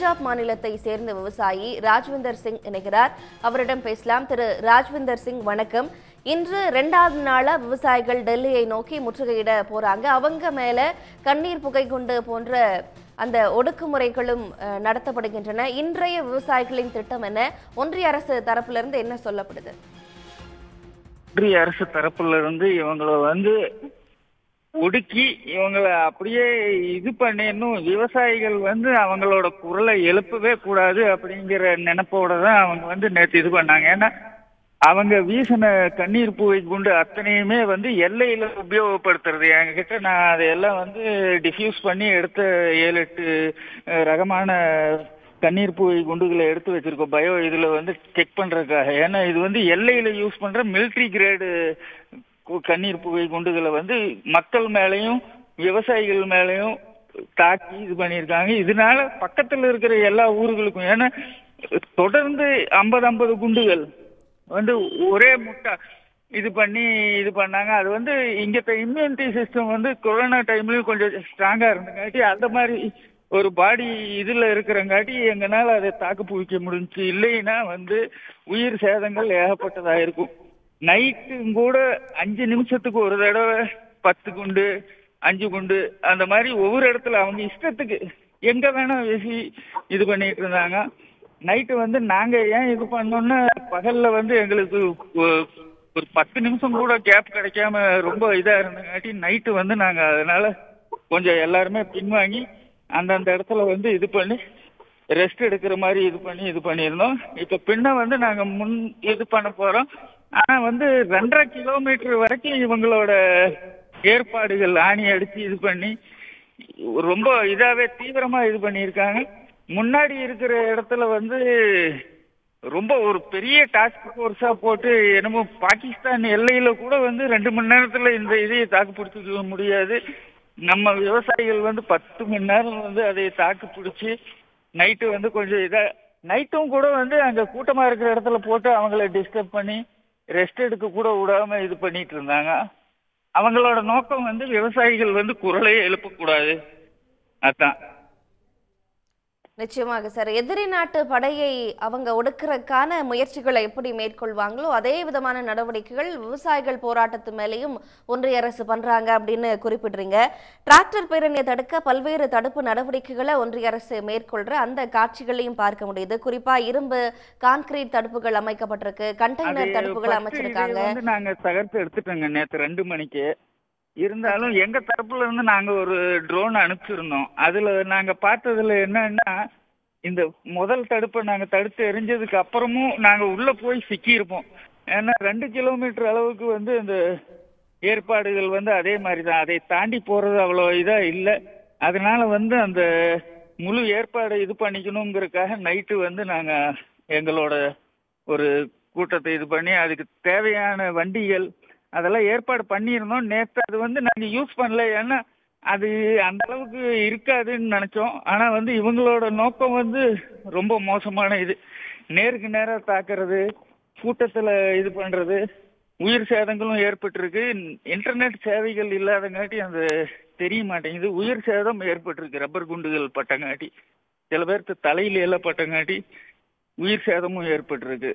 பஞ்சாப் மாநிலத்தை சேர்ந்த விவசாயி ராஜ்விந்தர் சிங் இணைகிறார். அவரிடம் பேசலாம். திரு ராஜ்விந்தர் சிங், வணக்கம். இன்று 2வது நாளா விவசாயிகள் டெல்லியை நோக்கி முற்றுகையிட போறாங்க. அவங்க மேல கண்ணீர் புகை குண்டு போன்ற அந்த ஒடுக்குமுறைகளும் நடத்தப்படுகின்றன. இன்றைய விவசாயிகளின் திட்டம் என்ன? ஒன்றிய அரசு தரப்பிலிருந்து என்ன சொல்லப்படுது? ஒன்றிய அரசு தரப்புல இருந்து இவங்களை ஒடுக்கி இவங்களை அப்படியே இது பண்ணிடணும், விவசாயிகள் அவங்களோட குரலை எழுப்பவே கூடாது அப்படிங்கிற நினைப்போட தான் அவங்க நேற்று இது பண்ணாங்க. ஏன்னா அவங்க வீசின கண்ணீர் புகை குண்டு அத்தனையுமே எல்லையில உபயோகப்படுத்துறது. எங்ககிட்ட நான் அதையெல்லாம் டிஃப்யூஸ் பண்ணி எடுத்த 7-8 ரகமான கண்ணீர் புகை குண்டுகளை எடுத்து வச்சிருக்கோம் பயோ இதுல செக் பண்றதுக்காக. ஏன்னா இது எல்லையில யூஸ் பண்ற மிலிட்ரி கிரேடு கண்ணீர் புகை குண்டுகளை மக்கள் மேலையும் விவசாயிகள் மேலையும் தாக்கி இது பண்ணியிருக்காங்க. இதனால பக்கத்துல இருக்கிற எல்லா ஊர்களுக்கும், ஏன்னா தொடர்ந்து 50 குண்டுகள் ஒரே முட்டா இது பண்ணாங்க. அது இங்க இம்யூனிட்டி சிஸ்டம் கொரோனா டைம்லயும் கொஞ்சம் ஸ்ட்ராங்கா இருந்தங்காட்டி அந்த மாதிரி ஒரு பாடி இதுல இருக்கிறங்காட்டி எங்கனால அதை தாக்கு பிடிக்க முடிஞ்சு. இல்லைன்னா உயிர் சேதங்கள் ஏகப்பட்டதா இருக்கும். நைட்டும் கூட 5 நிமிஷத்துக்கு ஒரு தடவை 10 குண்டு 5 குண்டு அந்த மாதிரி ஒவ்வொரு இடத்துல அவங்க இஷ்டத்துக்கு எங்க வேணா வீசி இது பண்ணிட்டு இருந்தாங்க. நைட்டு நாங்க ஏன் இது பண்ணோம்னா பகல்ல எங்களுக்கு ஒரு 10 நிமிஷம் கூட கேப் கிடைக்காம ரொம்ப இதா இருந்தங்காட்டி நைட்டு நாங்க அதனால கொஞ்சம் எல்லாருமே பின்வாங்கி அந்தந்த இடத்துல இது பண்ணி ரெஸ்ட் எடுக்கிற மாதிரி இது பண்ணியிருந்தோம். இப்ப பின்ன நாங்க முன் இது பண்ண போறோம். ஆனா 2.5 கிலோமீட்டர் வரைக்கும் இவங்களோட ஏற்பாடுகள் ஆணி அடிச்சு இது பண்ணி ரொம்ப இதாவே தீவிரமா இது பண்ணியிருக்காங்க. முன்னாடி இருக்கிற இடத்துல ரொம்ப ஒரு பெரிய டாஸ்க் போர்ஸா போட்டு என்னமோ பாகிஸ்தான் எல்லையில கூட 2 மணி நேரத்துல இந்த இதையை தாக்கு பிடிச்சிக்க முடியாது. நம்ம விவசாயிகள் 10 மணி நேரம் அதை தாக்கு பிடிச்சி நைட்டு கொஞ்சம் நைட்டும் கூட அங்க கூட்டமா இருக்கிற இடத்துல போட்டு அவங்கள டிஸ்டர்ப் பண்ணி ரெஸ்ட் எடுக்க கூட விடாம இது பண்ணிட்டு இருந்தாங்க. அவங்களோட நோக்கம் விவசாயிகள் குரலையே எழுப்பக்கூடாது. அதான். நிச்சயமாக சார். எதிரி நாட்டு படையை அவங்க ஒடுக்கிறதுக்கான முயற்சிகளை எப்படி மேற்கொள்வாங்களோ அதே விதமான நடவடிக்கைகள் விவசாயிகள் போராட்டத்து மேலேயும் ஒன்றிய அரசு பண்றாங்க அப்படின்னு குறிப்பிடுறீங்க. டிராக்டர் பேரணியை தடுக்க பல்வேறு தடுப்பு நடவடிக்கைகளை ஒன்றிய அரசு மேற்கொள்ற அந்த காட்சிகளையும் பார்க்க முடியுது. குறிப்பா இரும்பு கான்கிரீட் தடுப்புகள் அமைக்கப்பட்டிருக்கு, கண்டெய்னர் தடுப்புகள் அமைச்சிருக்காங்க. நாங்க தகர்த்து எடுத்துட்டோங்க நேற்று 2 மணிக்கு. இருந்தாலும் எங்க தரப்புல நாங்க ஒரு ட்ரோன் அனுப்பிச்சிருந்தோம். அதுல நாங்க பார்த்ததுல என்னன்னா, இந்த முதல் தடுப்பை நாங்க தடுத்து எரிஞ்சதுக்கு அப்புறமும் நாங்க உள்ள போய் சிக்கி இருப்போம். ஏன்னா 2 கிலோமீட்டர் அளவுக்கு இந்த ஏற்பாடுகள் அதே மாதிரிதான். அதை தாண்டி போறது அவ்வளவு இதா இல்லை. அதனால அந்த முழு ஏற்பாடு இது பண்ணிக்கணுங்கிறதுக்காக நைட்டு நாங்க எங்களோட ஒரு கூட்டத்தை இது பண்ணி அதுக்கு தேவையான வண்டிகள் அதெல்லாம் ஏற்பாடு பண்ணியிருந்தோம். நேற்று அது நாங்க யூஸ் பண்ணல. ஏன்னா அது அந்த அளவுக்கு இருக்காதுன்னு நினைச்சோம். ஆனா இவங்களோட நோக்கம் ரொம்ப மோசமான இது. நேருக்கு நேரா தாக்குறது, கூட்டத்துல இது பண்றது, உயிர் சேதங்களும் ஏற்பட்டிருக்கு. இன்டர்நெட் சேவைகள் இல்லாதங்காட்டி அந்த தெரிய மாட்டேங்குது. உயிர் சேதம் ஏற்பட்டிருக்கு. ரப்பர் குண்டுகள் பட்டங்காட்டி, சில பேருக்கு தலையில எல்லாம் பட்டங்காட்டி உயிர் சேதமும் ஏற்பட்டிருக்கு.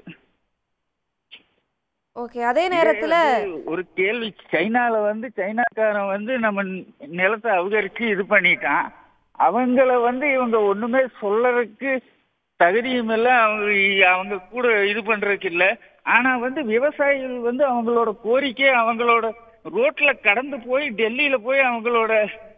ஓகே. அதே நேரத்துல ஒரு கேள்வி, சைனால சைனாக்காரன் நம்ம நிலத்தை அபகரிச்சு இது பண்ணிட்டான். அவங்கள இவங்க ஒண்ணுமே சொல்லறதுக்கு தகுதியும் இல்லை, அவங்க கூட இது பண்றதுக்கு இல்லை. ஆனா விவசாயிகள் அவங்களோட கோரிக்கை, அவங்களோட ரோட்ல கடந்து போய் டெல்லியில போய் அவங்களோட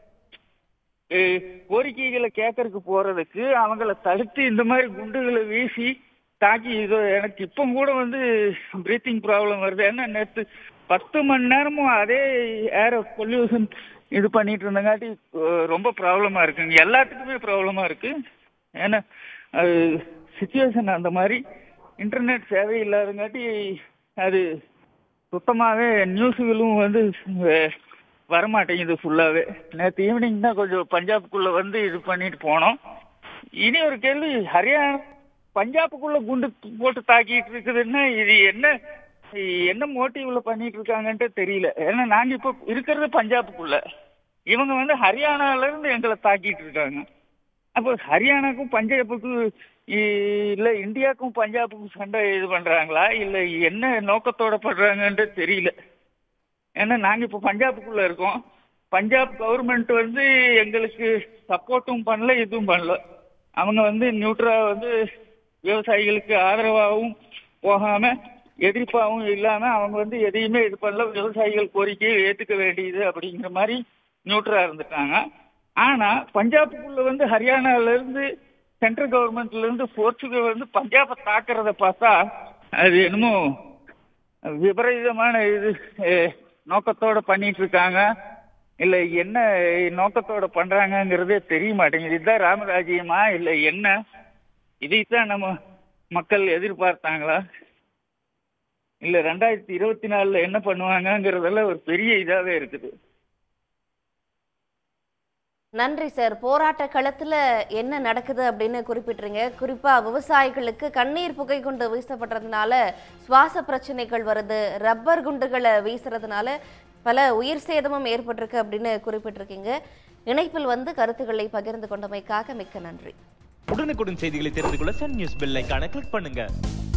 கோரிக்கைகளை கேட்கறதுக்கு போறதுக்கு அவங்கள தடுத்து இந்த மாதிரி குண்டுகளை வீசி தாக்கி இதோ எனக்கு இப்போ கூட பிரீத்திங் ப்ராப்ளம் வருது. ஏன்னா நேற்று 10 மணி நேரமும் அதே ஏர் பொல்யூஷன் இது பண்ணிட்டு இருந்தங்காட்டி ரொம்ப ப்ராப்ளமா இருக்குங்க. எல்லாத்துக்குமே ப்ராப்ளமா இருக்கு. ஏன்னா அது சிச்சுவேஷன் அந்த மாதிரி இன்டர்நெட் சேவை இல்லாதங்காட்டி அது சுத்தமாகவே நியூஸுகளும் வரமாட்டேங்குது ஃபுல்லாகவே. நேற்று ஈவினிங் தான் கொஞ்சம் பஞ்சாபுக்குள்ளே இது பண்ணிட்டு போனோம். இனி ஒரு கேள்வி, ஹரியானா பஞ்சாபுக்குள்ள குண்டு போட்டு தாக்கிட்டு இருக்குதுன்னா இது என்ன மோட்டிவ்ல பண்ணிட்டு இருக்காங்கன்ட்டு தெரியல. ஏன்னா நாங்க இப்ப இருக்கிறது பஞ்சாபுக்குள்ள, இவங்க ஹரியானால இருந்து எங்களை தாக்கிட்டு இருக்காங்க. அப்போ ஹரியானாக்கும் பஞ்சாபுக்கு இல்ல இந்தியாவுக்கும் பஞ்சாபுக்கும் சண்டை இது பண்றாங்களா இல்ல என்ன நோக்கத்தோட பண்றாங்கன்னு தெரியல. ஏன்னா நாங்க இப்போ பஞ்சாபுக்குள்ள இருக்கோம். பஞ்சாப் கவர்மெண்ட் வந்து எங்களுக்கு சப்போர்ட்டும் பண்ணல, இதுவும் பண்ணல. அவங்க வந்து நியூட்ரா வந்து விவசாயிகளுக்கு ஆதரவாகவும் போகாம எதிர்ப்பாகவும் இல்லாம அவங்க வந்து எதையுமே இது பண்ணல. விவசாயிகள் கோரிக்கையை ஏத்துக்க வேண்டியது அப்படிங்கிற மாதிரி நியூட்ரா இருந்துட்டாங்க. ஆனா பஞ்சாபுக்குள்ள வந்து ஹரியானால இருந்து சென்ட்ரல் கவர்மெண்ட்ல இருந்து போர்ச்சுகல் வந்து பஞ்சாபை தாக்குறத பார்த்தா அது என்னமோ விபரீதமான இது நோக்கத்தோட பண்ணிட்டு இருக்காங்க. இல்ல என்ன நோக்கத்தோட பண்றாங்கங்கிறதே தெரிய மாட்டேங்குது. இதுதான் ராமராஜ்யமா இல்ல என்ன? இதைத்தான் நம்ம மக்கள் எதிர்பார்த்தாங்களா இல்ல 2024 என்ன பண்ணுவாங்கங்கிறதெல்லாம் ஒரு பெரிய இதாவே இருக்குது. நன்றி சார். போராட்ட களத்துல என்ன நடக்குது அப்படின்னு குறிப்பிட்றீங்க. குறிப்பா விவசாயிகளுக்கு கண்ணீர் புகை குண்டு வீசப்படுறதுனால சுவாச பிரச்சனைகள் வருது, ரப்பர் குண்டுகளை வீசுறதுனால பல உயிர் சேதமும் ஏற்பட்டிருக்கு அப்படின்னு குறிப்பிட்டிருக்கீங்க. இணைப்பில் வந்து கருத்துக்களை பகிர்ந்து கொண்டமைக்காக மிக்க நன்றி. உடனுக்குடன் செய்திகளை தெரிந்து கொள்ள சன் நியூஸ் பெல் ஐகானை கிளிக் பண்ணுங்க.